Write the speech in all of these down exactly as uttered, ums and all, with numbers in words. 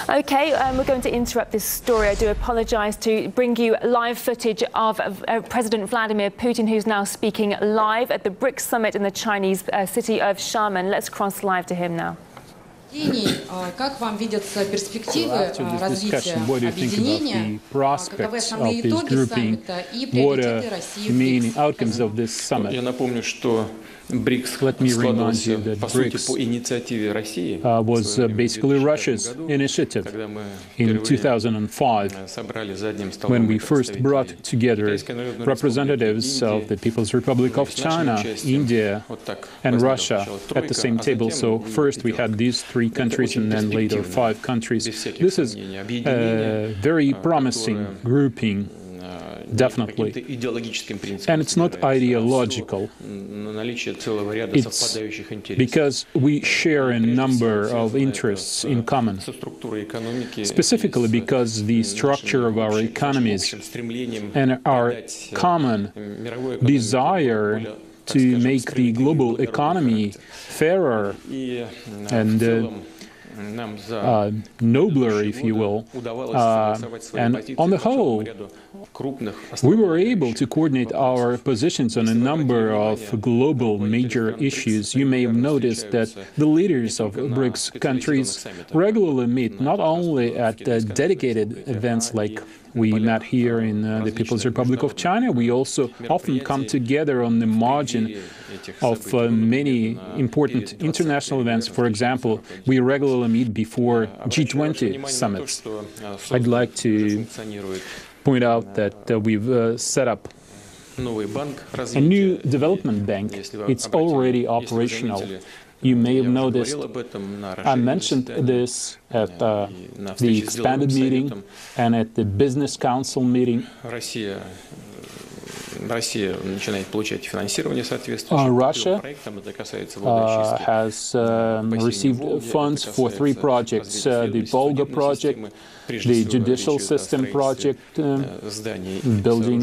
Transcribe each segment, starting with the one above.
Okay, um, we're going to interrupt this story. I do apologise to bring you live footage of uh, President Vladimir Putin, who's now speaking live at the BRICS summit in the Chinese uh, city of Xiamen. Let's cross live to him now. Как вам видятся перспективы развития what do you think about the prospects of this grouping? What are the main outcomes of this summit? Я напомню, что БРИКС складывался, по сути, по инициативе России. Uh, was uh, basically Russia's initiative in two thousand five, when we first brought together representatives of the People's Republic of China, India, and Russia at the same table. So first we had these three countries and then later five countries. This is a very promising grouping. Definitely. And it's not ideological. It's because we share a number of interests in common, specifically because the structure of our economies and our common desire to make the global economy fairer and uh, Uh, nobler, if you will. Uh, and on the whole, we were able to coordinate our positions on a number of global major issues. You may have noticed that the leaders of BRICS countries regularly meet, not only at uh, dedicated events like we met here in uh, the People's Republic of China, we also often come together on the margin of uh, many important international events. For example, we regularly meet before G twenty summits. I'd like to point out that uh, we've uh, set up a new development bank. It's already operational. You may have noticed I mentioned this at uh, the expanded meeting and at the Business Council meeting. Uh, Russia uh, has um, received funds for three projects, uh, the Volga project, the judicial system project, uh, building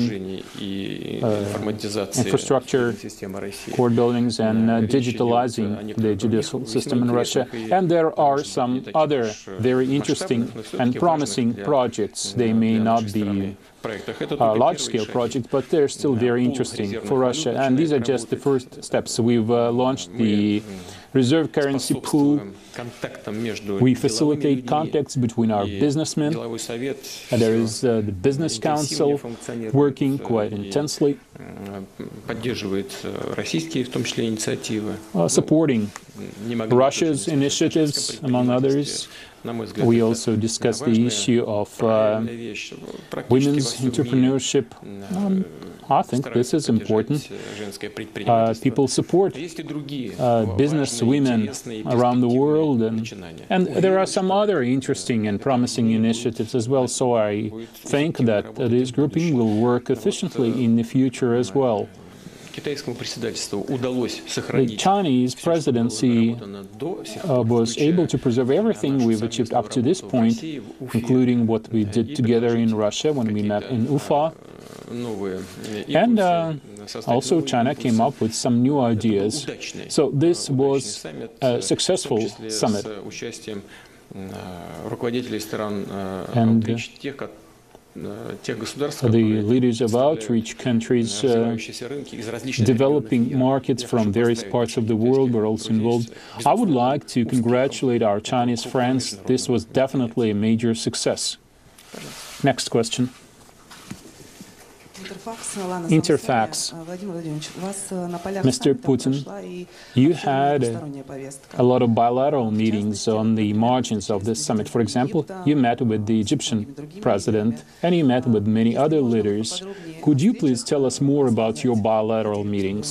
uh, infrastructure, court buildings, and uh, digitalizing the judicial system in Russia. And there are some other very interesting and promising projects. They may not be Uh, large-scale projects, but they're still very interesting for Russia. And these are just the first steps. We've uh, launched the reserve currency pool. We facilitate contacts between our businessmen. And there is uh, the Business Council working quite intensely, uh, supporting Russia's initiatives, among others. We also discussed the issue of uh, women's entrepreneurship. Um, I think this is important. Uh, people support uh, business women around the world, and, and there are some other interesting and promising initiatives as well. So I think that uh, this grouping will work efficiently in the future as well. The Chinese presidency uh, was able to preserve everything we've achieved up to this point, including what we did together in Russia when we met in Ufa. And uh, also China came up with some new ideas. So this was a successful summit. And uh, the leaders of outreach countries uh, developing markets from various parts of the world were also involved. I would like to congratulate our Chinese friends. This was definitely a major success. Next question. Interfax. Mister Putin, you had a, a lot of bilateral meetings on the margins of this summit. For example, you met with the Egyptian president and you met with many other leaders. Could you please tell us more about your bilateral meetings?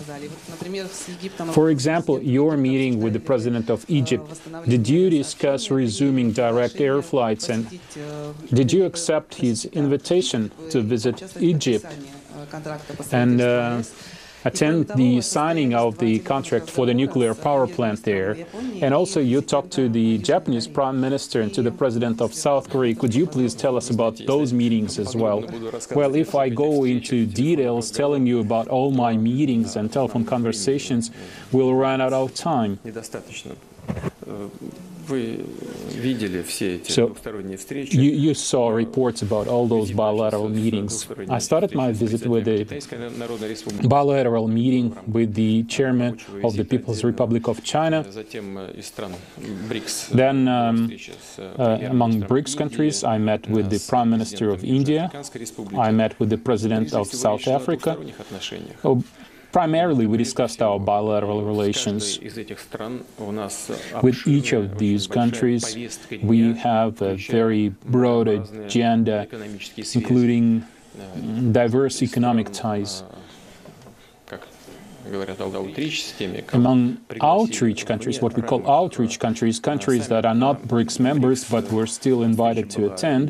For example, your meeting with the president of Egypt, did you discuss resuming direct air flights, and did you accept his invitation to visit Egypt and uh, attend the signing of the contract for the nuclear power plant there? And also you talked to the Japanese Prime Minister and to the President of South Korea. Could you please tell us about those meetings as well? Well, if I go into details telling you about all my meetings and telephone conversations, we'll run out of time. So you, you saw reports about all those bilateral meetings. I started my visit with a bilateral meeting with the chairman of the People's Republic of China. Then um, uh, among BRICS countries, I met with the Prime Minister of India. I met with the President of South Africa. Oh, primarily, we discussed our bilateral relations. With each of these countries, we have a very broad agenda, including diverse economic ties. Among outreach countries, what we call outreach countries, countries that are not BRICS members but were still invited to attend,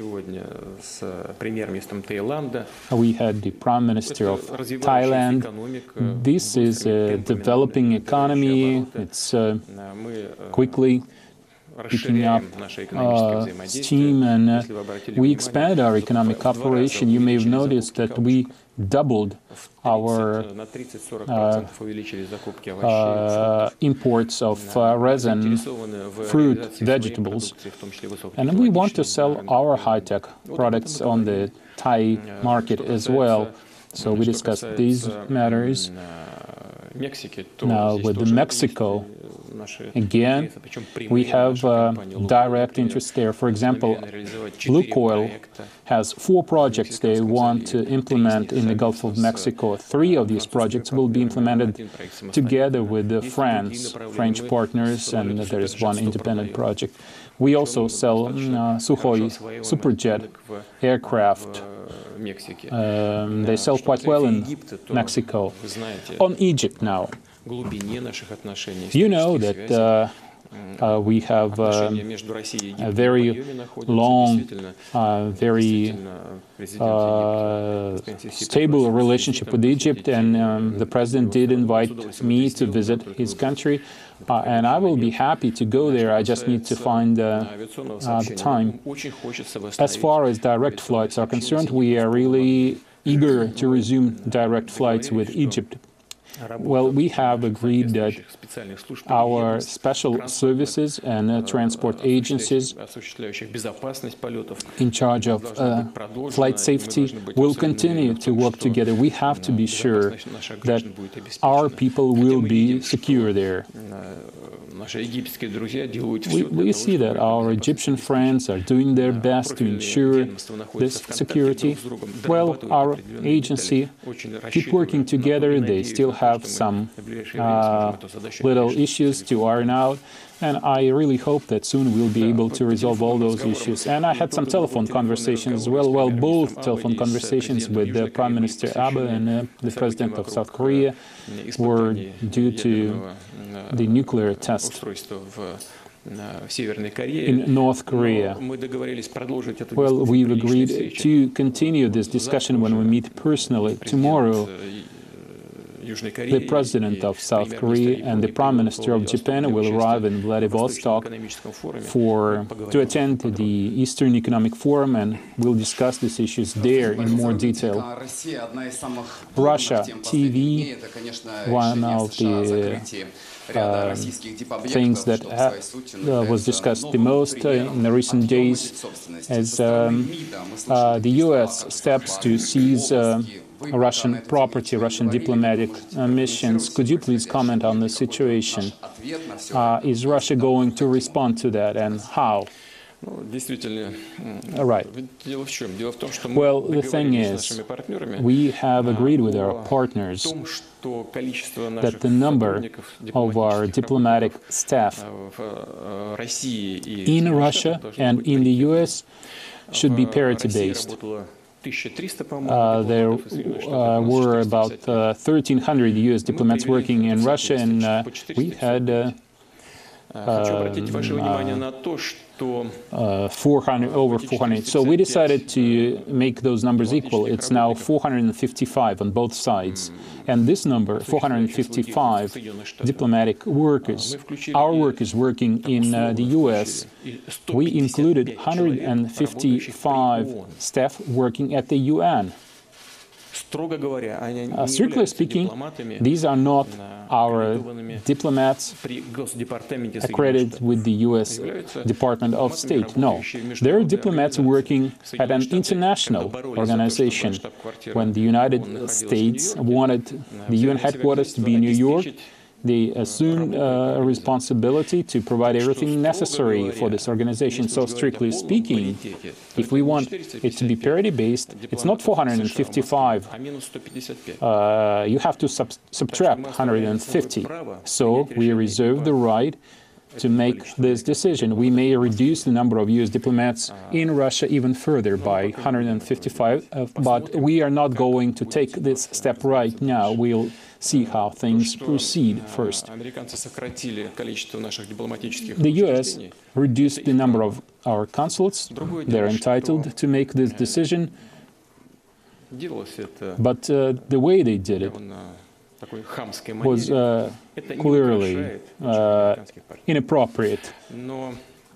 we had the Prime Minister of Thailand. This is a developing economy. It's uh, quickly picking up uh, steam, and uh, we expanded our economic cooperation. You may have noticed that we doubled our uh, uh, imports of uh, resin, fruit, vegetables, and we want to sell our high-tech products on the Thai market as well. So we discussed these matters. Now, with Mexico, again, we have uh, direct interest there. For example, Lukoil has four projects they want to implement in the Gulf of Mexico. Three of these projects will be implemented together with the France, French partners, and there is one independent project. We also sell uh, Sukhoi Superjet aircraft. Um, they sell quite well in Mexico. On Egypt now, you know that uh, uh, we have uh, a very long, uh, very uh, stable relationship with Egypt, and um, the President did invite me to visit his country, uh, and I will be happy to go there. I just need to find uh, uh, the time. As far as direct flights are concerned, we are really eager to resume direct flights with Egypt. Well, we have agreed that our special services and uh, transport agencies in charge of uh, flight safety will continue to work together. We have to be sure that our people will be secure there. We, we see that our Egyptian friends are doing their best to ensure this security. Well, our agency keep working together. They still have some uh, little issues to iron out, and I really hope that soon we'll be able to resolve all those issues. And I had some telephone conversations as well, well, both telephone conversations with the Prime Minister Abe and uh, the President of South Korea were due to the nuclear test in North Korea. Well, we've agreed to continue this discussion when we meet personally tomorrow. The President of South Korea and the Prime Minister of Japan will arrive in Vladivostok for, to attend the Eastern Economic Forum, and we'll discuss these issues there in more detail. Russia T V, one of the uh, things that uh, was discussed the most uh, in the recent days as um, uh, the U S steps to seize uh, Russian property, Russian diplomatic uh, missions. Could you please comment on the situation? Uh, is Russia going to respond to that, and how? All right. Well, the thing is, we have agreed with our partners that the number of our diplomatic staff in Russia and in the U S should be parity-based. Uh, there uh, were about uh, thirteen hundred U S diplomats working in Russia, and uh, we had uh, um, uh, uh, four hundred, over four hundred. So we decided to make those numbers equal. It's now four hundred fifty-five on both sides. And this number, four hundred fifty-five diplomatic workers, our workers working in uh, the U S, we included one hundred fifty-five staff working at the U N. Uh, strictly speaking, these are not our diplomats accredited with the U S Department of State. No, they're diplomats working at an international organization. When the United States wanted the U N headquarters to be in New York, they assumed uh, a responsibility to provide everything necessary for this organization. So, strictly speaking, if we want it to be parity-based, it's not four hundred fifty-five. Uh, you have to sub subtract one hundred fifty. So, we reserve the right to make this decision. We may reduce the number of U S diplomats in Russia even further by one hundred fifty-five, uh, but we are not going to take this step right now. We'll see how things proceed first. The U S reduced the number of our consulates. They're entitled to make this decision. But uh, the way they did it was uh, clearly uh, inappropriate. Uh,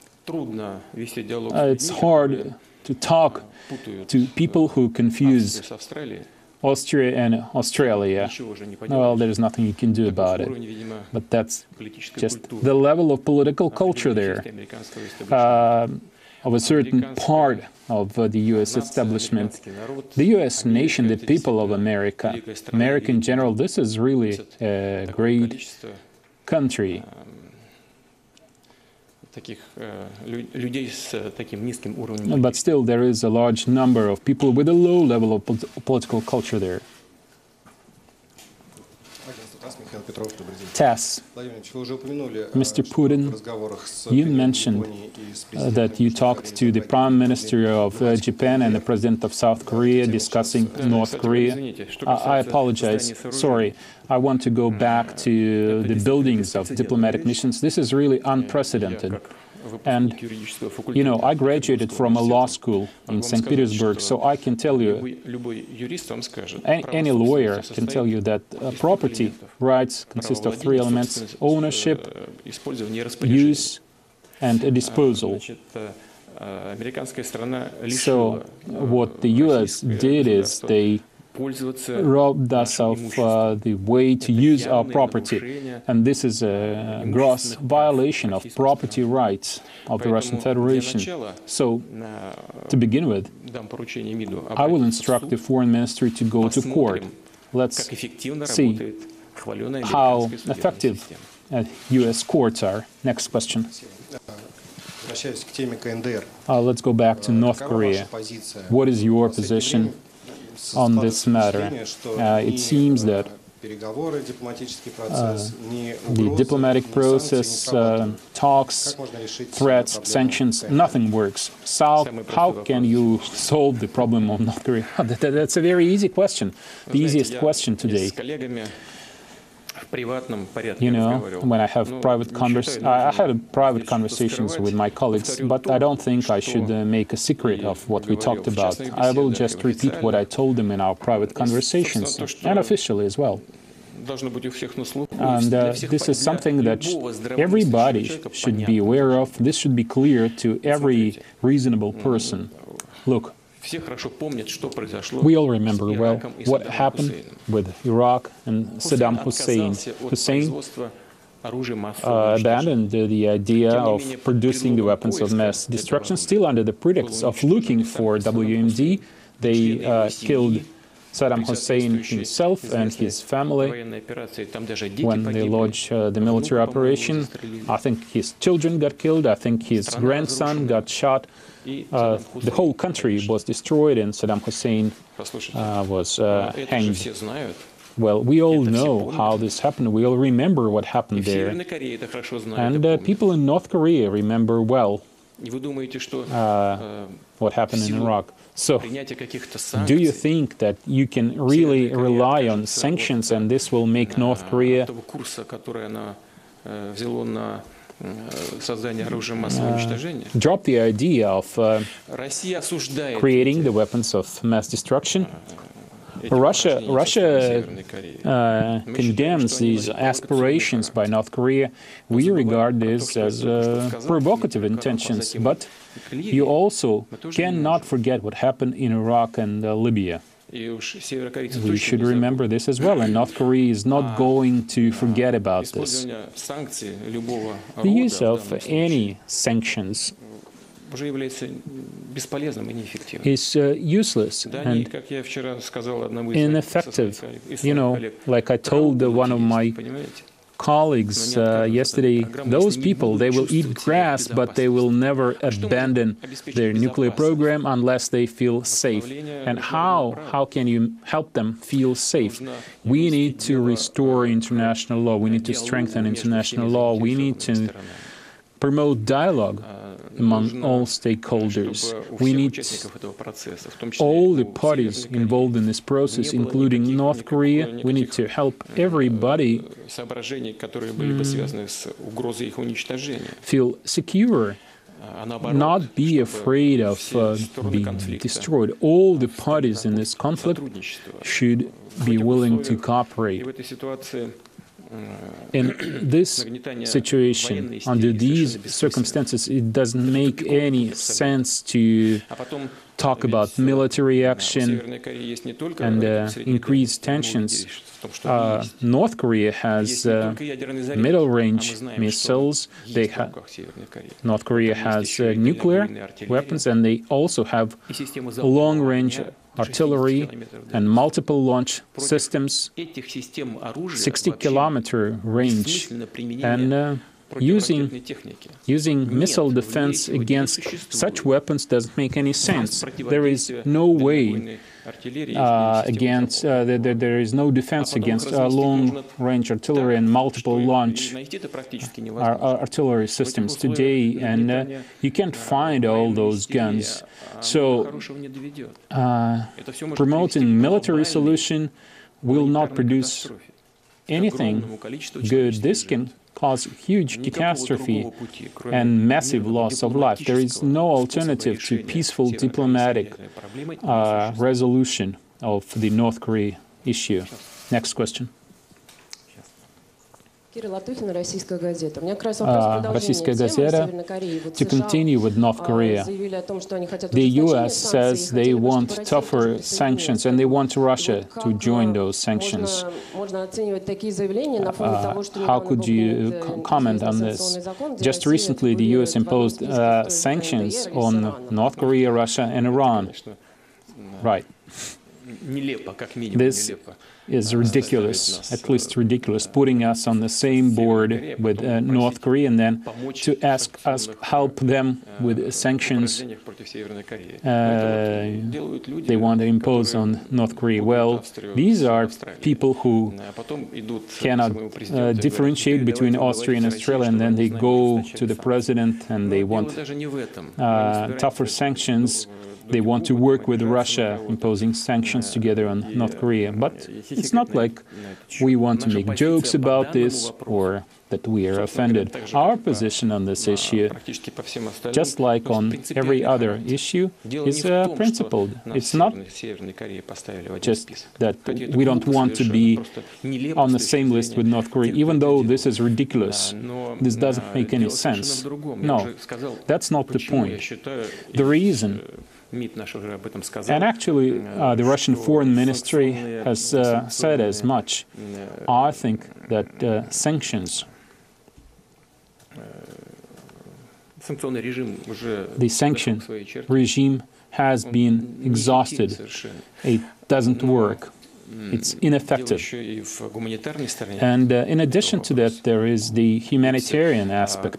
it's hard to talk to people who confuse Austria and Australia. Well, there's nothing you can do about it. But that's just the level of political culture there, uh, of a certain part of uh, the U S establishment. The U S nation, the people of America, America in general, this is really a great country. But still, there is a large number of people with a low level of pol political culture there. TASS. Mister Putin, you mentioned uh, that you talked to the Prime Minister of uh, Japan and the President of South Korea discussing North Korea. Uh, I apologize. Sorry. I want to go back to the buildings of diplomatic missions. This is really unprecedented. And, you know, I graduated from a law school in Saint Petersburg, so I can tell you, any, any lawyer can tell you that uh, property rights consist of three elements: ownership, use, and a disposal. So what the U S did is they robbed us of uh, the way to use our property, and this is a gross violation of property rights of the Russian Federation. So, to begin with, I will instruct the Foreign Ministry to go to court. Let's see how effective uh, U S courts are. Next question. Uh, let's go back to North Korea. What is your position on this matter? Uh, it seems that uh, the diplomatic process, uh, talks, threats, sanctions, nothing works. So how can you solve the problem of North Korea? That's a very easy question, the easiest question today. You know, when I have private convers, I had private conversations with my colleagues, but I don't think I should uh, make a secret of what we talked about. I will just repeat what I told them in our private conversations, and officially as well. And uh, this is something that sh everybody sh should be aware of. This should be clear to every reasonable person. Look, we all remember well what happened with Iraq and Saddam Hussein. Hussein uh, abandoned uh, the idea of producing the weapons of mass destruction, still under the pretext of looking for W M D. They uh, killed Saddam Hussein himself and his family when they launched uh, the military operation. I think his children got killed. I think his grandson got shot. Uh, the whole country was destroyed and Saddam Hussein uh, was uh, hanged. Well, we all know how this happened. We all remember what happened there. And uh, people in North Korea remember well uh, what happened in Iraq. So, do you think that you can really rely on sanctions and this will make North Korea Uh, drop the idea of uh, creating the weapons of mass destruction? Russia, Russia uh, condemns these aspirations by North Korea. We regard this as uh, provocative intentions, but you also cannot forget what happened in Iraq and uh, Libya. We should remember this as well, and North Korea is not going to forget about this. The use of any sanctions is uh, useless and ineffective. You know, like I told uh, one of my colleagues uh, yesterday, those people, they will eat grass, but they will never abandon their nuclear program unless they feel safe. And how, how can you help them feel safe? We need to restore international law. We need to strengthen international law. We need to promote dialogue among all stakeholders. We need all the parties involved in this process, including North Korea. We need to help everybody mm, feel secure, not be afraid of uh, being destroyed. All the parties in this conflict should be willing to cooperate. In this situation, under these circumstances, it doesn't make any sense to talk about military action and uh, increase tensions. Uh, North Korea has uh, middle-range missiles. They ha North Korea has uh, nuclear weapons, and they also have long-range artillery and multiple launch systems, sixty kilometer range, and uh, using, using missile defense against such weapons doesn't make any sense. There is no way uh, against, uh, there, there is no defense against uh, long-range artillery and multiple launch ar artillery systems today, and uh, you can't find all those guns. So, uh, promoting military solution will not produce anything good. This can cause huge catastrophe and massive loss of life. There is no alternative to peaceful diplomatic uh, resolution of the North Korea issue. Next question. Uh, Российская газета. To continue with North Korea, the U S says they want tougher sanctions and they want Russia to join those sanctions. Uh, how could you comment on this? Just recently, the U S imposed uh, sanctions on North Korea, Russia, and Iran. Right. This is ridiculous, at least ridiculous, putting us on the same board with uh, North Korea and then to ask us help them with sanctions uh, they want to impose on North Korea. Well, these are people who cannot uh, differentiate between Austria and Australia, and then they go to the president and they want uh, tougher sanctions. They want to work with Russia, imposing sanctions together on North Korea. But it's not like we want to make jokes about this or that we are offended. Our position on this issue, just like on every other issue, is uh, principled. It's not just that we don't want to be on the same list with North Korea, even though this is ridiculous. This doesn't make any sense. No, that's not the point. The reason, and actually, uh, the Russian Foreign Ministry has uh, said as much. I think that uh, sanctions, the sanction regime has been exhausted. It doesn't work. It's ineffective. And uh, in addition to that, there is the humanitarian aspect.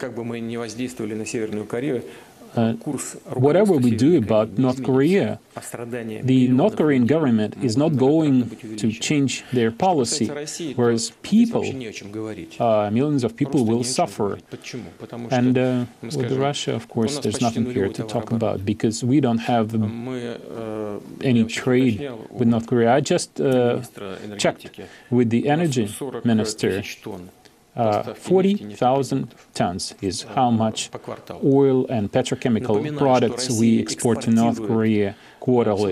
Uh, whatever we do about North Korea, the North Korean government is not going to change their policy, whereas people, uh, millions of people will suffer. And uh, with Russia, of course, there's nothing here to talk about, because we don't have um, any trade with North Korea. I just uh, checked with the energy minister. Uh, forty thousand tons is how much oil and petrochemical products we export to North Korea quarterly.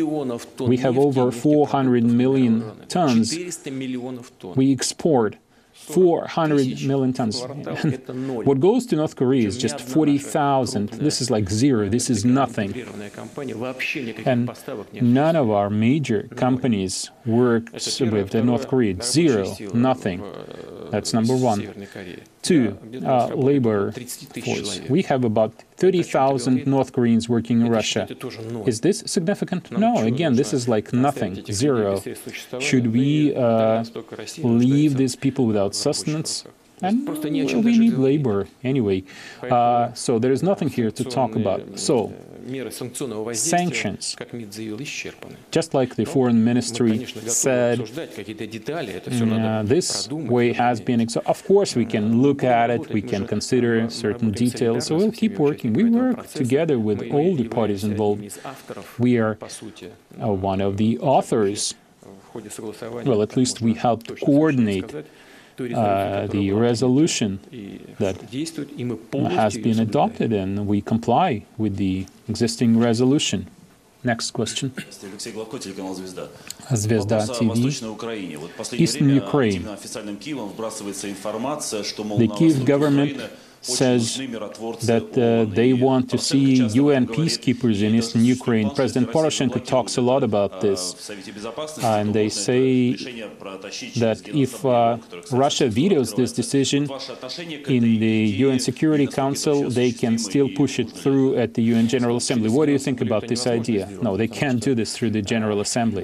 We have over four hundred million tons we export four hundred million tons. What goes to North Korea is just forty thousand. This is like zero. This is nothing. And none of our major companies works with North Korea. Zero. Nothing. That's number one. Two, uh, labor force. We have about thirty thousand North Koreans working in Russia. Is this significant? No. Again, this is like nothing. Zero. Should we uh, leave these people without sustenance? And we need labor anyway. Uh, so there is nothing here to talk about. So, sanctions, just like the foreign ministry said, uh, this way has been, ex of course we can look at it, we can consider certain details, so we'll keep working. We work together with all the parties involved. We are uh, one of the authors, well, at least we helped coordinate Uh, the resolution that has been adopted, and we comply with the existing resolution. Next question. Звезда ти ви. Eastern Ukraine. The Kyiv government says that uh, they want to see U N peacekeepers in eastern Ukraine. President Poroshenko talks a lot about this. Uh, and they say that if uh, Russia vetoes this decision in the U N Security Council, they can still push it through at the U N General Assembly. What do you think about this idea? No, they can't do this through the General Assembly.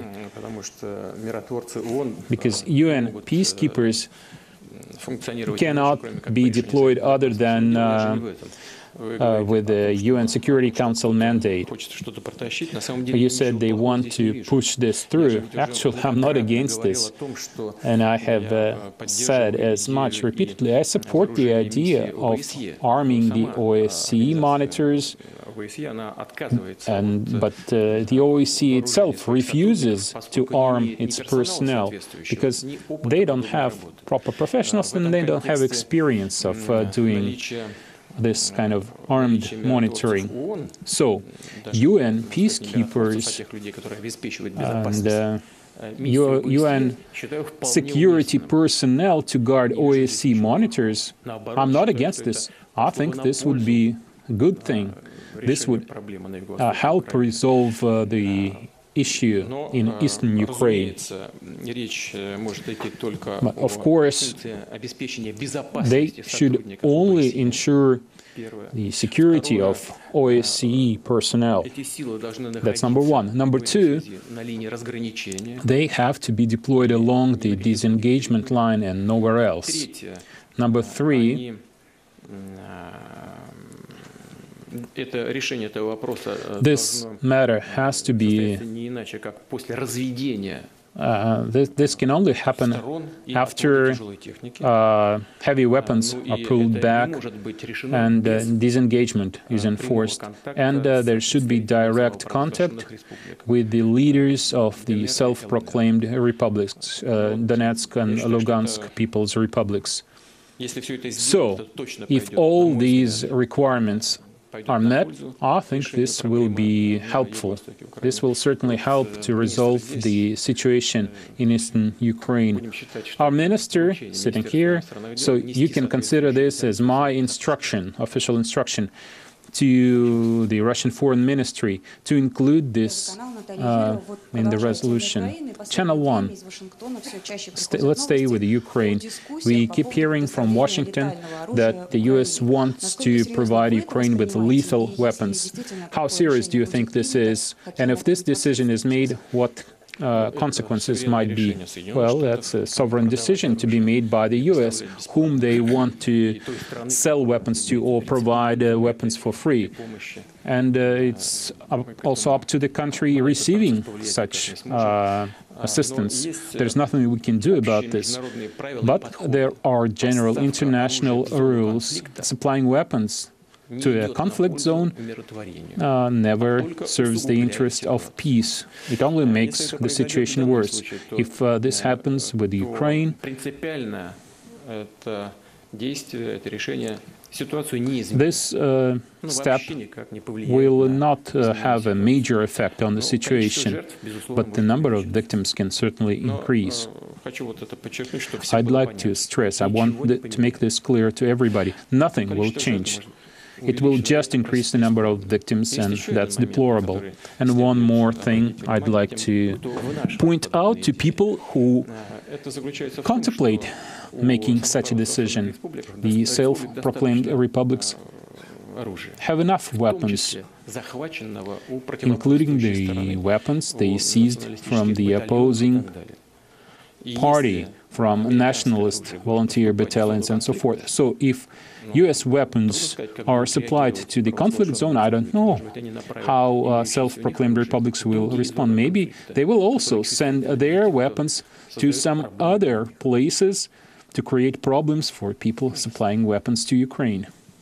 Because U N peacekeepers cannot be deployed other than uh, uh, with the U N Security Council mandate. You said they want to push this through. Actually, I'm not against this. And I have uh, said as much repeatedly, I support the idea of arming the O S C E monitors. And, but uh, the O S C E itself refuses to arm its personnel because they don't have proper professionals and they don't have experience of uh, doing this kind of armed monitoring. So, U N peacekeepers and uh, U N security personnel to guard O S C E monitors, I'm not against this. I think this would be a good thing. This would uh, help resolve uh, the issue in eastern Ukraine. But of course, they should only ensure the security of O S C E personnel. That's number one. Number two, they have to be deployed along the disengagement line and nowhere else. Number three, this matter has to be, uh, this, this can only happen after uh, heavy weapons are pulled back and uh, disengagement is enforced. And uh, there should be direct contact with the leaders of the self-proclaimed republics, uh, Donetsk and Lugansk People's Republics. So, if all these requirements are met, I think this will be helpful. This will certainly help to resolve the situation in eastern Ukraine. Our minister sitting here, so you can consider this as my instruction, official instruction, to the Russian Foreign Ministry to include this uh, in the resolution. Channel one. St let's stay with Ukraine. We keep hearing from Washington that the U S wants to provide Ukraine with lethal weapons. How serious do you think this is? And if this decision is made, what Uh, consequences might be? Well, that's a sovereign decision to be made by the U S, whom they want to sell weapons to or provide uh, weapons for free. And uh, it's also up to the country receiving such uh, assistance. There's nothing we can do about this. But there are general international rules supplying weapons to a conflict zone uh, never serves the interest of peace. It only makes the situation worse. If uh, this happens with Ukraine, This uh, step will not uh, have a major effect on the situation, but the number of victims can certainly increase. I'd like to stress, I want th to make this clear to everybody, nothing will change. It will just increase the number of victims, and that's deplorable. And one more thing I'd like to point out to people who contemplate making such a decision. The self-proclaimed republics have enough weapons, including the weapons they seized from the opposing party, from nationalist volunteer battalions and so forth. So if U S weapons are supplied to the conflict zone, I don't know how uh, self-proclaimed republics will respond. Maybe they will also send their weapons to some other places to create problems for people supplying weapons to Ukraine.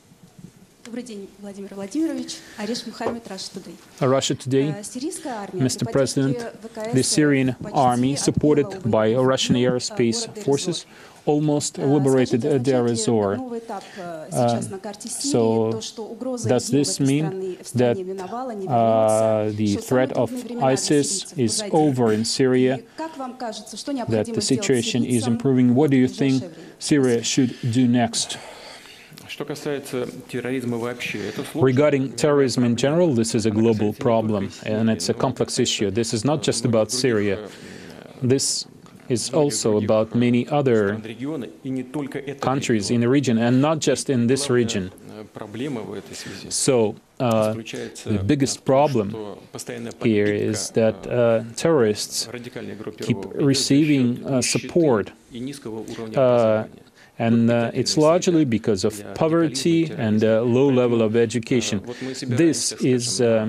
Russia Today, Mister President, the Syrian army, supported by Russian airspace forces, almost liberated Deir ez-Zor. Uh, so does this mean that uh, the threat of ISIS is over in Syria, that the situation is improving? What do you think Syria should do next? Regarding terrorism in general, this is a global problem, and it's a complex issue. This is not just about Syria. This is also about many other countries in the region, and not just in this region. So, uh, the biggest problem here is that uh, terrorists keep receiving uh, support, uh, and uh, it's largely because of poverty and a low level of education. This is um,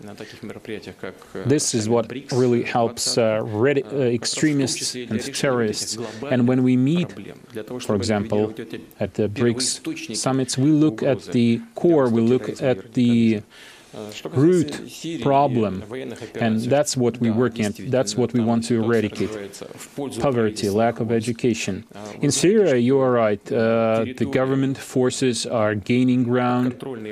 This is what really helps uh, red, uh, extremists and terrorists. And when we meet, for example, at the BRICS summits, we look at the core, we look at the root problem, and that's what we work at, that's what we want to eradicate: poverty, lack of education. In Syria, you are right, uh, the government forces are gaining ground.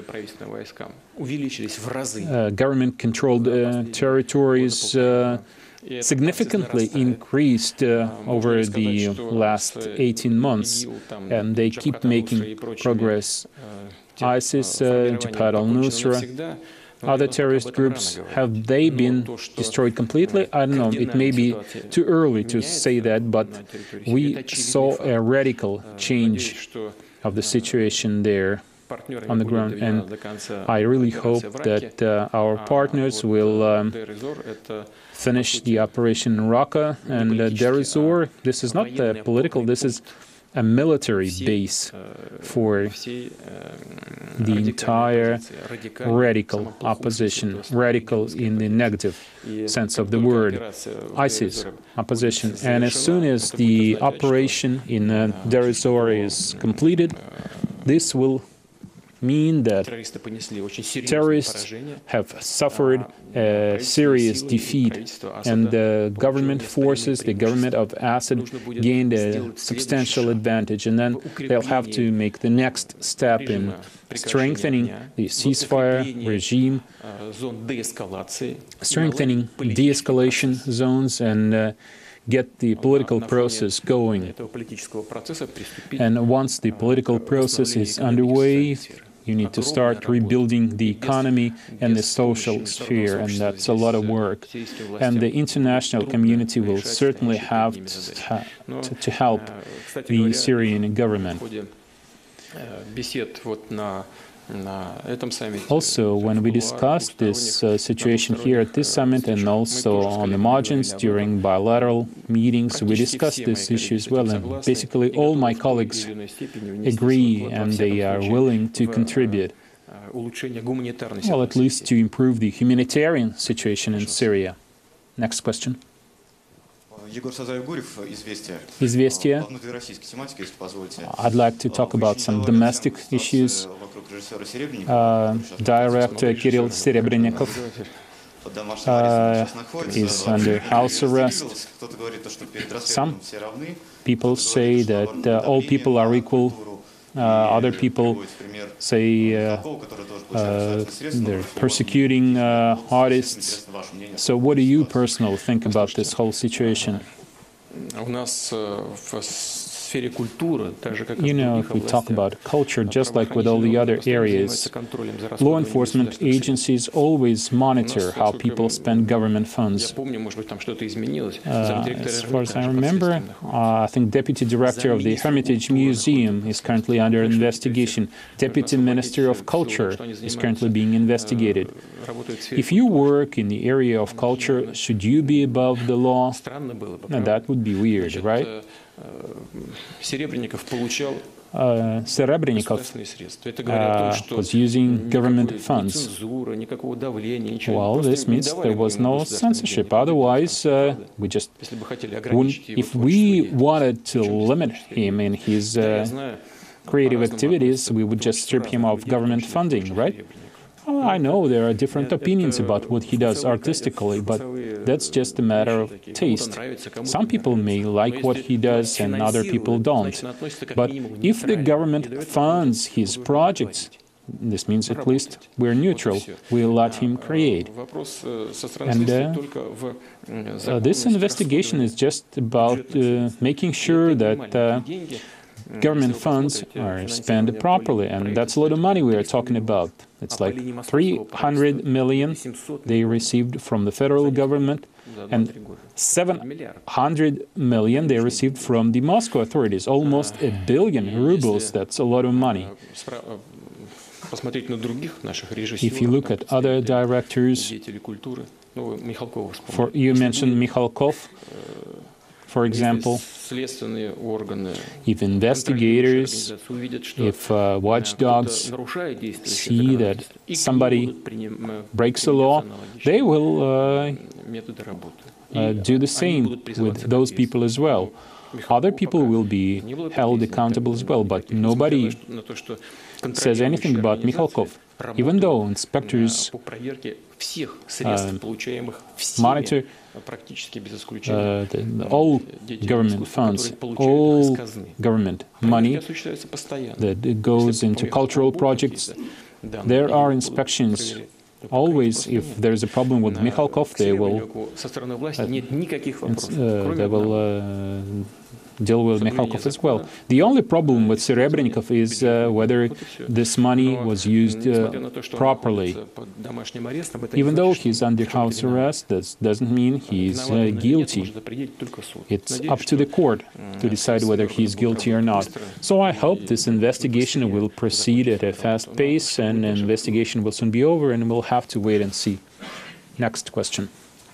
Uh, government-controlled uh, territories uh, significantly increased uh, over the last eighteen months, and they keep making progress. ISIS, uh, Jabhat al-Nusra, other terrorist groups, have they been destroyed completely? I don't know, it may be too early to say that, but we saw a radical change of the situation there on the ground, and I really hope that uh, our partners will um, finish the operation in Raqqa and uh, Deir ez-Zor. This is not uh, political, this is a military base for the entire radical opposition, radical in the negative sense of the word, ISIS opposition. And as soon as the operation in uh, Deir ez-Zor is completed, this will mean that terrorists have suffered a serious defeat, and the government forces, the government of Assad, gained a substantial advantage, and then they'll have to make the next step in strengthening the ceasefire regime, strengthening de-escalation zones, and uh, get the political process going. And once the political process is underway, you need to start rebuilding the economy and the social sphere, and that's a lot of work. And the international community will certainly have to, to, to help the Syrian government. Also, when we discussed this uh, situation here at this summit and also on the margins during bilateral meetings, we discussed this issue as well, and basically all my colleagues agree and they are willing to contribute, well, at least to improve the humanitarian situation in Syria. Next question. Известия. I'd like to talk about some domestic issues. Uh, director Kirill Serebrennikov uh, is under house arrest. Some people say that uh, all people are equal Uh, other people say uh, uh, they're persecuting uh, artists. So what do you personally think about this whole situation? You know, if we talk about culture, just like with all the other areas, law enforcement agencies always monitor how people spend government funds. Uh, as far as I remember, uh, I think Deputy Director of the Hermitage Museum is currently under investigation. Deputy Minister of Culture is currently being investigated. If you work in the area of culture, should you be above the law? No, that would be weird, right? Uh, Serebrennikov uh, was using government funds. Well, this means there was no censorship. Otherwise, uh, we just wouldn't. If we wanted to limit him in his uh, creative activities, we would just strip him of government funding, right? Oh, I know there are different opinions about what he does artistically, but that's just a matter of taste. Some people may like what he does and other people don't. But if the government funds his projects, this means at least we're neutral. We let him create. And uh, uh, this investigation is just about uh, making sure that uh, government funds are spent properly, and that's a lot of money we are talking about. It's like three hundred million they received from the federal government, and seven hundred million they received from the Moscow authorities. Almost a billion rubles, that's a lot of money. If you look at other directors, for, you mentioned Mikhalkov, for example, if investigators, if uh, watchdogs see that somebody breaks the law, they will uh, uh, do the same with those people as well. Other people will be held accountable as well, but nobody says anything about Mikhalkov, even though inspectors uh, monitor uh, the, all government funds, all government money that goes into cultural projects. There are inspections. Always, if there is a problem with Mikhalkov, they will, uh, they will uh, deal with Mikhalkov as well. The only problem with Serebrennikov is uh, whether this money was used uh, properly. Even though he's under house arrest, that doesn't mean he's uh, guilty. It's up to the court to decide whether he's guilty or not. So I hope this investigation will proceed at a fast pace, and the investigation will soon be over, and we'll have to wait and see. Next question.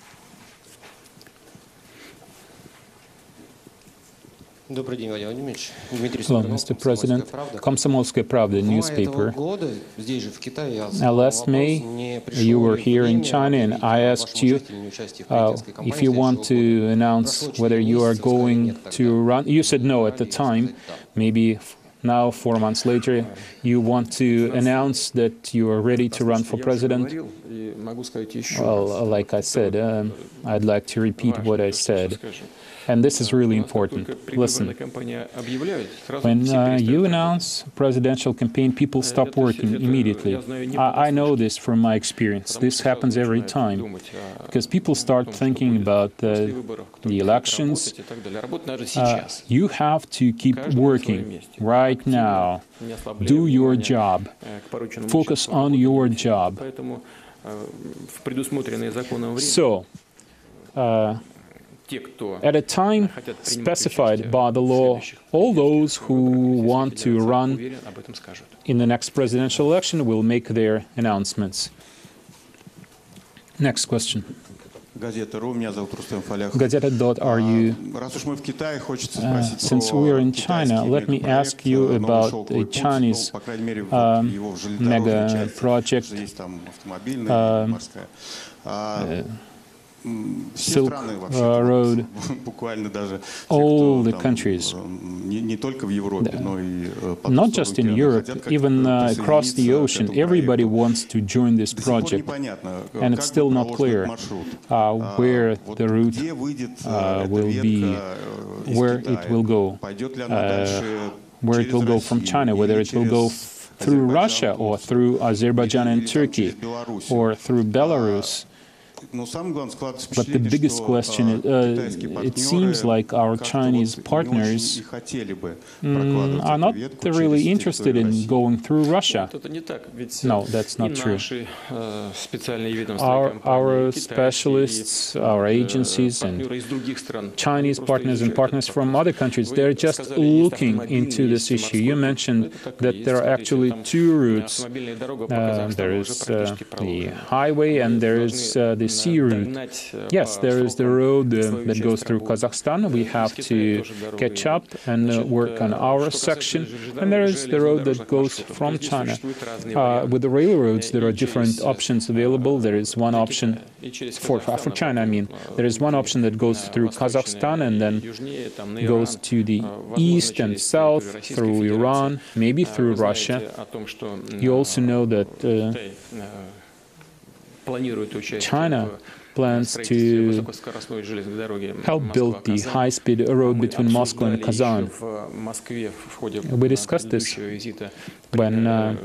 Hello, Mister President. Komsomolskaya Pravda newspaper. Uh, last May, you were here in China, and I asked you uh, if you want to announce whether you are going to run. You said no at the time. Maybe now, four months later, you want to announce that you are ready to run for president. Well, like I said, um, I'd like to repeat what I said. And this is really important. Listen, when uh, you announce a presidential campaign, people stop working immediately. I, I know this from my experience. This happens every time, because people start thinking about uh, the elections. Uh, you have to keep working right now. Do your job. Focus on your job. So, uh, at a time specified by the law, all those who want to run in the next presidential election will make their announcements. Next question. Gazeta dot R U. Uh, since we are in China, let me ask you about a Chinese uh, mega project. Uh, uh, Silk uh, Road, all the countries, not just in Europe, even uh, across the ocean, everybody wants to join this project, and it's still not clear uh, where the route uh, will be, where it will go. Uh, where it will go from China, whether it will go through Russia or through Azerbaijan and Turkey or through Belarus. But the biggest question is, uh, it seems like our Chinese partners mm, are not really interested in going through Russia. No, that's not true. Our, our specialists, our agencies, and Chinese partners and partners from other countries, they're just looking into this issue. You mentioned that there are actually two routes. Uh, there is uh, the highway and there is uh, the sea route. Yes, there is the road uh, that goes through Kazakhstan. We have to catch up and uh, work on our section. And there is the road that goes from China. Uh, with the railroads, there are different options available. There is one option for, for China, I mean. There is one option that goes through Kazakhstan and then goes to the east and south through Iran, maybe through Russia. You also know that uh, China plans to help build the high-speed road between Moscow and Kazan. We discussed this when uh,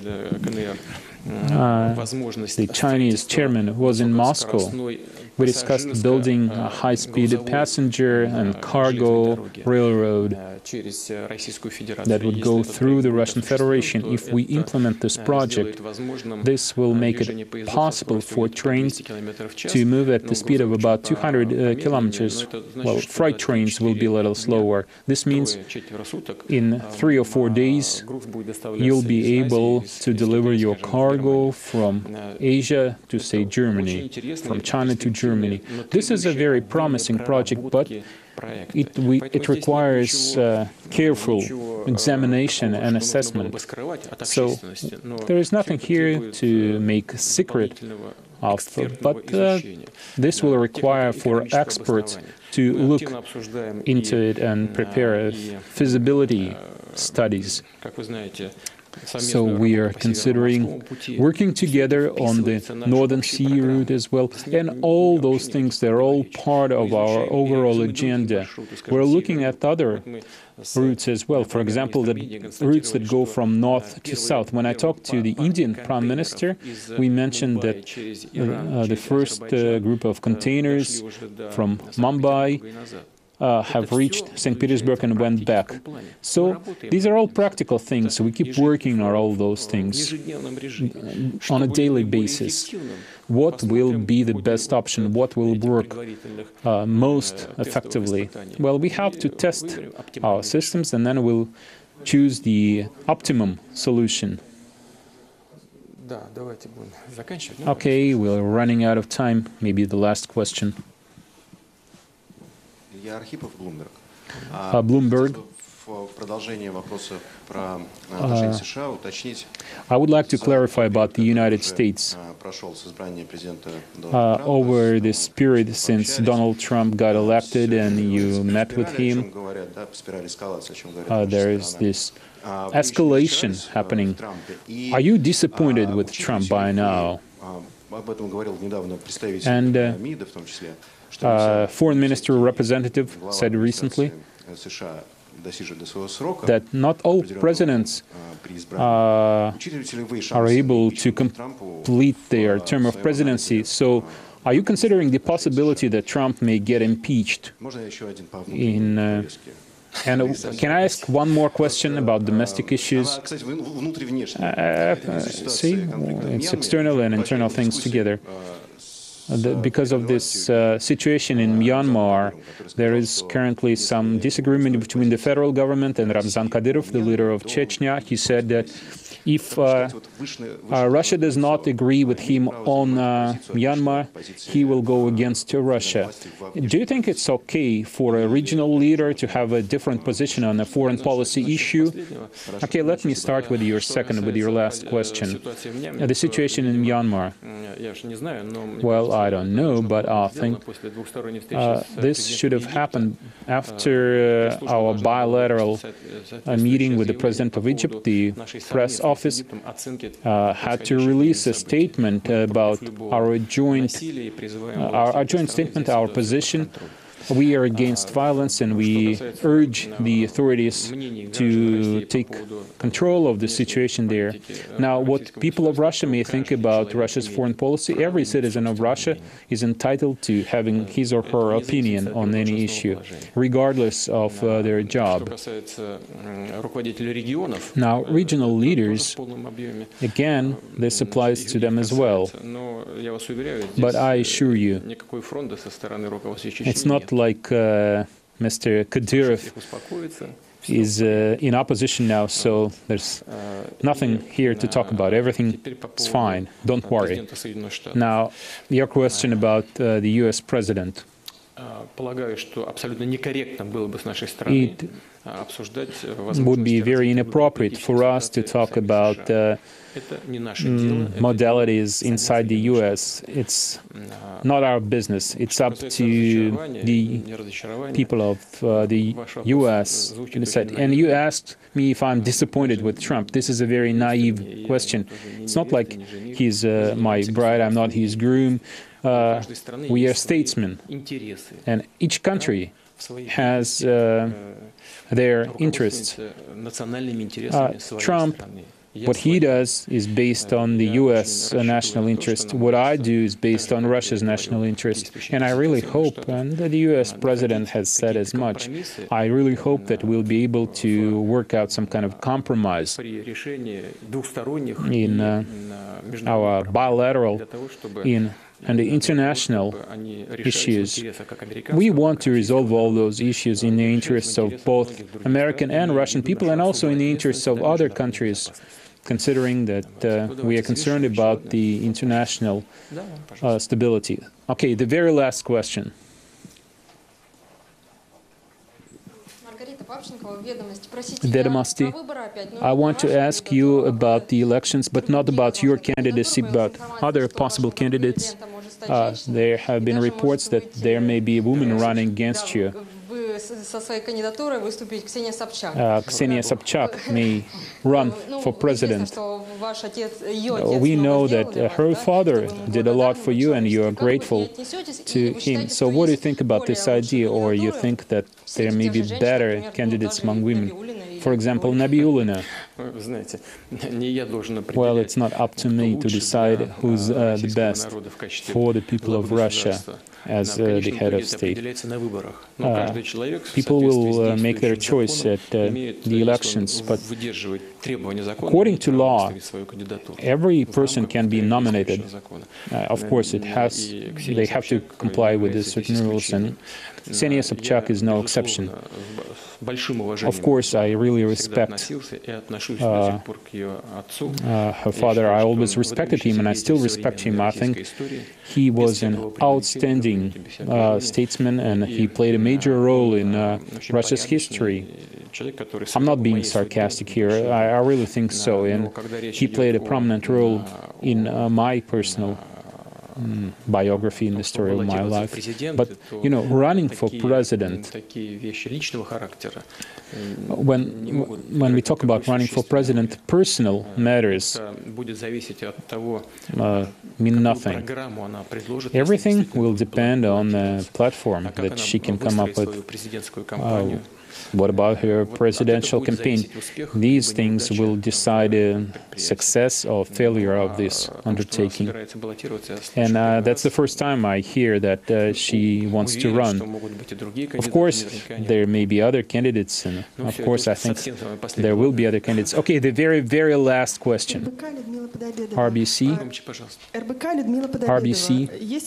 uh, the Chinese chairman was in Moscow. We discussed building a high-speed passenger and cargo railroad that would go through the Russian Federation. If we implement this project, this will make it possible for trains to move at the speed of about two hundred uh, kilometers. Well, freight trains will be a little slower. This means in three or four days, you'll be able to deliver your cargo from Asia to, say, Germany, from China to Germany. This is a very promising project, but It, we, it requires uh, careful examination and assessment. So there is nothing here to make a secret of, but uh, this will require for experts to look into it and prepare feasibility studies. So we are considering working together on the Northern Sea route as well, and all those things, they're all part of our overall agenda. We're looking at other routes as well, for example, the routes that go from north to south. When I talked to the Indian Prime Minister, we mentioned that uh, the first uh, group of containers from Mumbai Uh, have reached Saint Petersburg and went back. So these are all practical things. We keep working on all those things on a daily basis. What will be the best option? What will work uh, most effectively? Well, we have to test our systems and then we'll choose the optimum solution. Okay, we're running out of time. Maybe the last question. Uh, Bloomberg. Uh, I would like to clarify about the United States. Uh, over this period since Donald Trump got elected and you met with him, uh, there is this escalation happening. Are you disappointed with Trump by now? And uh, Uh, Foreign Minister representative said recently that not all presidents uh, are able to complete their term of presidency. So are you considering the possibility that Trump may get impeached? In, uh, and uh, can I ask one more question about domestic issues? Uh, see, it's external and internal things together. The, because of this uh, situation in Myanmar, there is currently some disagreement between the federal government and Ramzan Kadyrov, the leader of Chechnya. He said that if uh, uh, Russia does not agree with him on uh, Myanmar, he will go against Russia. Do you think it's okay for a regional leader to have a different position on a foreign policy issue? Okay, let me start with your second, with your last question. Uh, the situation in Myanmar. Well, I don't know, but I think uh, this should have happened after uh, our bilateral uh, meeting with the President of Egypt. The press office uh, had to release a statement about our joint, uh, our, our joint statement, our position We are against violence, and we urge the authorities to take control of the situation there. Now, what people of Russia may think about Russia's foreign policy, every citizen of Russia is entitled to having his or her opinion on any issue, regardless of uh, their job. Now, regional leaders, again, this applies to them as well. But I assure you, it's not like uh, Mister Kadyrov is uh, in opposition now, so there's nothing here to talk about. Everything is fine. Don't worry. Now, your question about uh, the U S president. It would be very inappropriate for us to talk about uh, mm, modalities inside the U S. It's not our business. It's up to the people of uh, the U S to decide. And you asked me if I'm disappointed with Trump. This is a very naive question. It's not like he's uh, my bride, I'm not his groom. Uh, we are statesmen, and each country has uh, their interests. Uh, Trump, what he does is based on the U S national interest. What I do is based on Russia's national interest. And I really hope, and the U S president has said as much, I really hope that we'll be able to work out some kind of compromise in uh, our bilateral, in and the international issues. We want to resolve all those issues in the interests of both American and Russian people, and also in the interests of other countries, considering that uh, we are concerned about the international uh, stability. Okay, the very last question. Vedomosti, I want to ask you about the elections, but not about your candidacy, but other possible candidates. Uh, there have been reports that there may be a woman running against you. Uh, Ksenia Sobchak may run for president. Uh, we know that uh, her father did a lot for you, and you are grateful to him. So what do you think about this idea, or you think that there may be better candidates among women? For example, Nabiullina. Well, it's not up to me to decide who's uh, the best for the people of Russia as uh, the head of state. Uh, people will uh, make their choice at uh, the elections, but according to law, every person can be nominated. Uh, of course, it has, they have to comply with the certain rules, and Ksenia Sobchak is no exception. Of course, I really respect uh, uh, her father. I always respected him, and I still respect him. I think he was an outstanding uh, statesman, and he played a major role in uh, Russia's history. I'm not being sarcastic here. I, I really think so, and he played a prominent role in uh, my personal Mm, biography in the story of my life. But, you know, running for president, when, when we talk about running for president, personal matters uh, mean nothing. Everything will depend on the platform that she can come up with. Uh, What about her presidential campaign? These things will decide the success or failure of this undertaking. And uh, that's the first time I hear that uh, she wants to run. Of course, there may be other candidates, and of course, I think there will be other candidates. Okay, the very, very last question. R B C. R B C.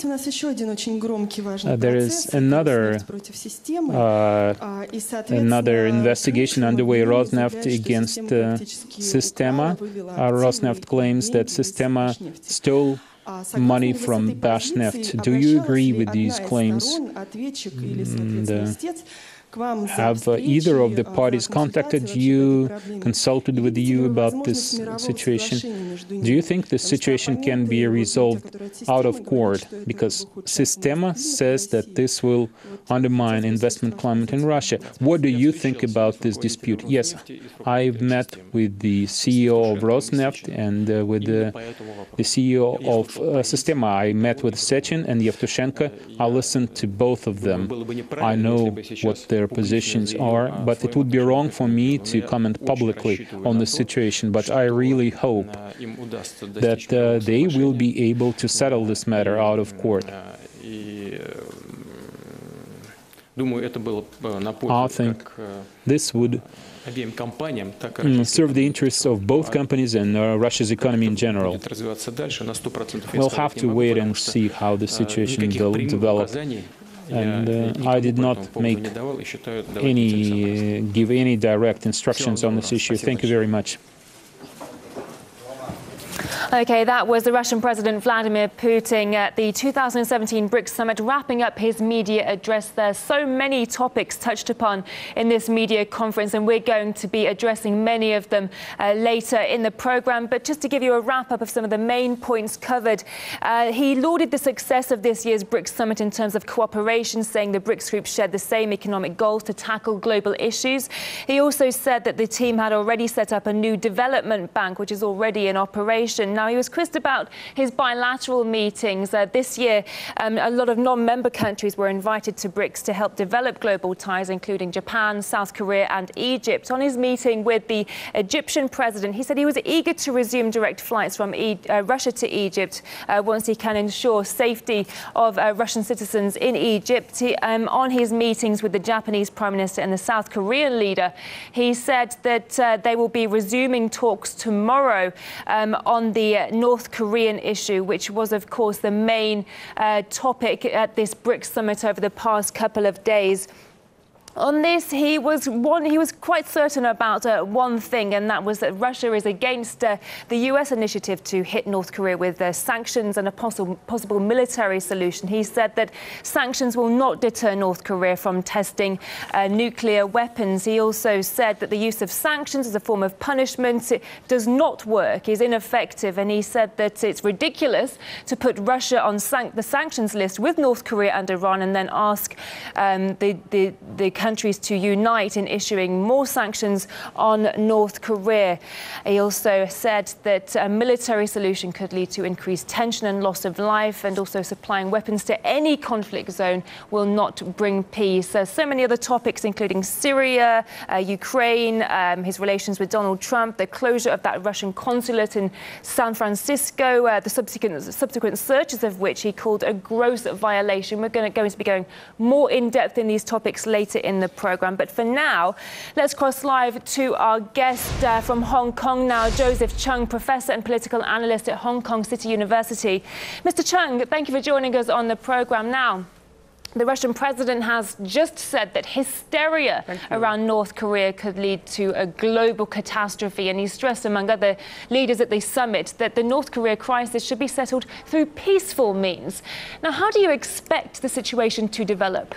Uh, there is another uh, another investigation underway, Rosneft against uh, Sistema. Uh, Rosneft claims that Sistema stole money from Bashneft. Do you agree with these claims? And, uh, Have uh, either of the parties contacted you, consulted with you about this situation? Do you think this situation can be resolved out of court? Because Sistema says that this will undermine investment climate in Russia. What do you think about this dispute? Yes, I've met with the C E O of Rosneft and uh, with the, the C E O of uh, Sistema. I met with Sechin and Yevtushenko. I listened to both of them. I know what their positions are, but it would be wrong for me to comment publicly on the situation. But I really hope that uh, they will be able to settle this matter out of court. I think this would Mm, serve the interests of both companies and uh, Russia's economy in general. We'll have to wait and see how the situation will develop. And uh, I did not make any, uh, give any direct instructions on this issue. Thank you very much. Okay, that was the Russian President Vladimir Putin at the two thousand seventeen BRICS summit, wrapping up his media address there. So many topics touched upon in this media conference, and we're going to be addressing many of them uh, later in the program. But just to give you a wrap-up of some of the main points covered, uh, he lauded the success of this year's BRICS summit in terms of cooperation, saying the BRICS group shared the same economic goals to tackle global issues. He also said that the team had already set up a new development bank, which is already in operation. Now, he was quizzed about his bilateral meetings. Uh, this year, um, a lot of non-member countries were invited to BRICS to help develop global ties, including Japan, South Korea and Egypt. On his meeting with the Egyptian president, he said he was eager to resume direct flights from e uh, Russia to Egypt uh, once he can ensure safety of uh, Russian citizens in Egypt. He, um, on his meetings with the Japanese Prime Minister and the South Korean leader, he said that uh, they will be resuming talks tomorrow um, on the uh, North Korean issue, which was, of course, the main uh, topic at this BRICS summit over the past couple of days. On this, he was one. He was quite certain about uh, one thing, and that was that Russia is against uh, the U S initiative to hit North Korea with uh, sanctions and a possible possible military solution. He said that sanctions will not deter North Korea from testing uh, nuclear weapons. He also said that the use of sanctions as a form of punishment it does not work, is ineffective, and he said that it's ridiculous to put Russia on san the sanctions list with North Korea and Iran, and then ask um, the the, the countries to unite in issuing more sanctions on North Korea. He also said that a military solution could lead to increased tension and loss of life, and also supplying weapons to any conflict zone will not bring peace. Uh, so many other topics, including Syria, uh, Ukraine, um, his relations with Donald Trump, the closure of that Russian consulate in San Francisco, uh, the subsequent, subsequent searches of which he called a gross violation. We're going to, going to be going more in depth in these topics later in the program. But for now, let's cross live to our guest uh, from Hong Kong now, Joseph Chung, professor and political analyst at Hong Kong City University. Mister Chung, thank you for joining us on the program now. The Russian president has just said that hysteria around North Korea could lead to a global catastrophe, and he stressed, among other leaders at the summit, that the North Korea crisis should be settled through peaceful means. Now, how do you expect the situation to develop?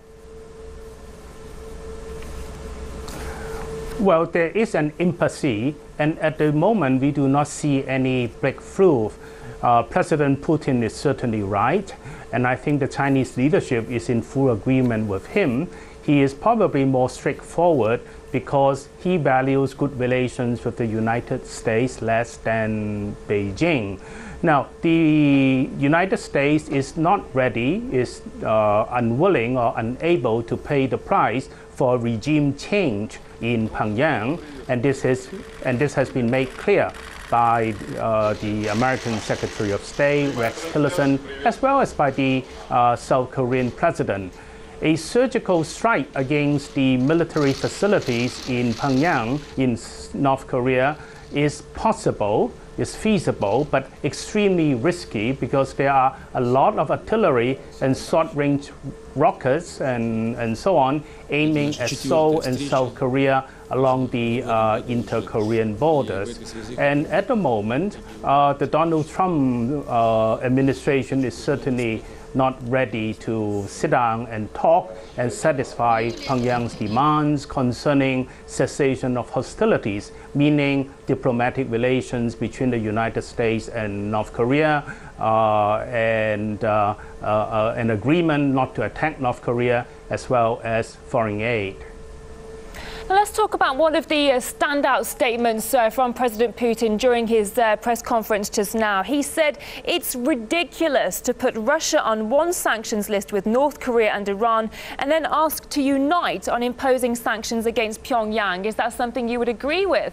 Well, there is an impasse, and at the moment we do not see any breakthrough. Uh, President Putin is certainly right, and I think the Chinese leadership is in full agreement with him. He is probably more straightforward because he values good relations with the United States less than Beijing. Now, the United States is not ready, is uh, unwilling or unable to pay the price for regime change in Pyongyang, and this is and this has been made clear by uh, the American Secretary of State, Rex Tillerson, as well as by the uh, South Korean president. A surgical strike against the military facilities in Pyongyang, in North Korea, is possible, is feasible, but extremely risky because there are a lot of artillery and short-range rockets and, and so on, aiming at Seoul and South Korea along the uh, inter-Korean borders. And at the moment, uh, the Donald Trump uh, administration is certainly not ready to sit down and talk and satisfy Pyongyang's demands concerning cessation of hostilities, meaning diplomatic relations between the United States and North Korea, uh, and uh, uh, uh, an agreement not to attack North Korea, as well as foreign aid. Now let's talk about one of the uh, standout statements uh, from President Putin during his uh, press conference just now. He said it's ridiculous to put Russia on one sanctions list with North Korea and Iran and then ask to unite on imposing sanctions against Pyongyang. Is that something you would agree with?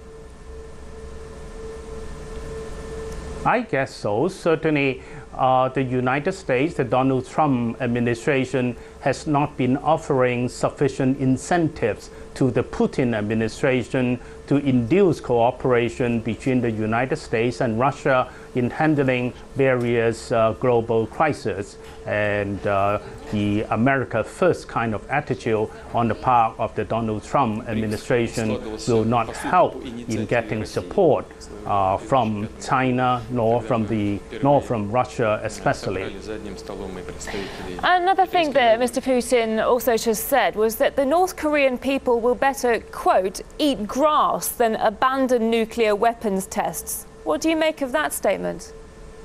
I guess so. Certainly, uh, the United States, the Donald Trump administration, has not been offering sufficient incentives to the Putin administration to induce cooperation between the United States and Russia in handling various uh, global crises. And uh, the America First kind of attitude on the part of the Donald Trump administration will not help in getting support uh, from China, nor from, the, nor from Russia especially. Another thing that Mister Putin also just said was that the North Korean people will better, quote, eat grass than abandon nuclear weapons tests. What do you make of that statement?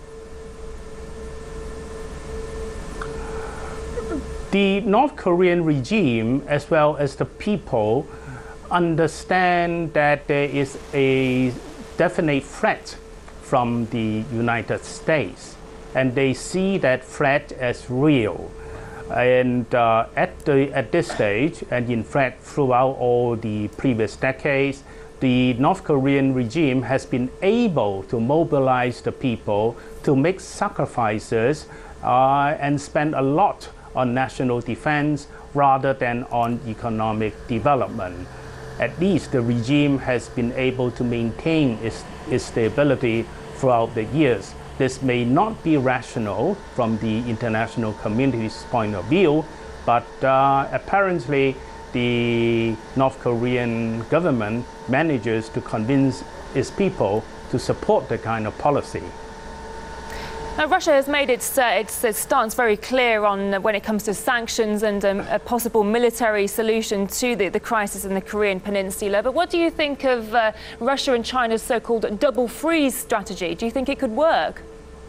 The North Korean regime, as well as the people, understand that there is a definite threat from the United States, and they see that threat as real. And uh, at, the, at this stage, and in fact throughout all the previous decades, the North Korean regime has been able to mobilize the people to make sacrifices uh, and spend a lot on national defense rather than on economic development. At least the regime has been able to maintain its, its stability throughout the years. This may not be rational from the international community's point of view, but uh, apparently the North Korean government manages to convince its people to support the kind of policy. Now, Russia has made its, uh, its, its stance very clear on uh, when it comes to sanctions and um, a possible military solution to the, the crisis in the Korean Peninsula. But what do you think of uh, Russia and China's so-called double freeze strategy? Do you think it could work?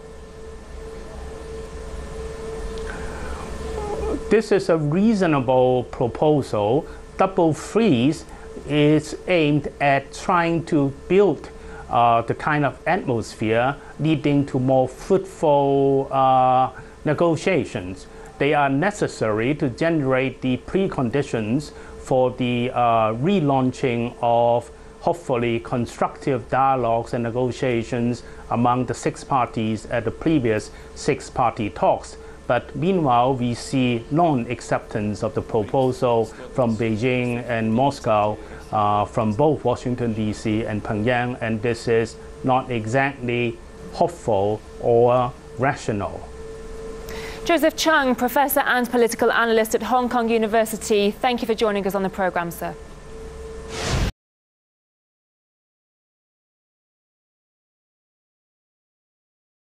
This is a reasonable proposal. Double freeze is aimed at trying to build uh, the kind of atmosphere leading to more fruitful uh, negotiations. They are necessary to generate the preconditions for the uh, relaunching of hopefully constructive dialogues and negotiations among the six parties at the previous six-party talks. But meanwhile, we see non-acceptance of the proposal from Beijing and Moscow, uh, from both Washington, D C and Pyongyang, and this is not exactly hopeful or rational. Joseph Chung, professor and political analyst at Hong Kong University, thank you for joining us on the programme, sir.